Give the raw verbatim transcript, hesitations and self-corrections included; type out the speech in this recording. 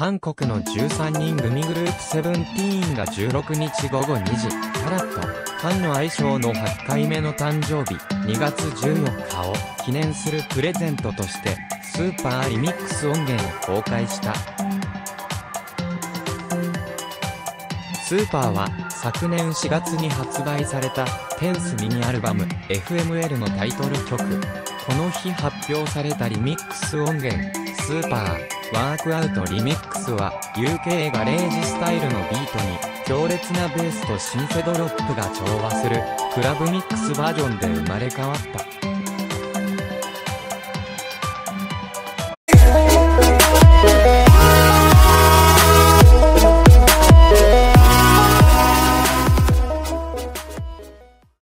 韓国のじゅうさんにん組グループセブンティーンがじゅうろくにちごごにじ、カラット、ファンの愛称のはちかいめの誕生日、にがつじゅうよっかを記念するプレゼントとして、スーパーリミックス音源を公開した。スーパーは昨年しがつに発売されたテンスミニアルバム エフエムエル のタイトル曲。この日発表されたリミックス音源スーパーワークアウトリミックスは ユーケー ガレージスタイルのビートに強烈なベースとシンセドロップが調和するクラブミックスバージョンで生まれ変わった。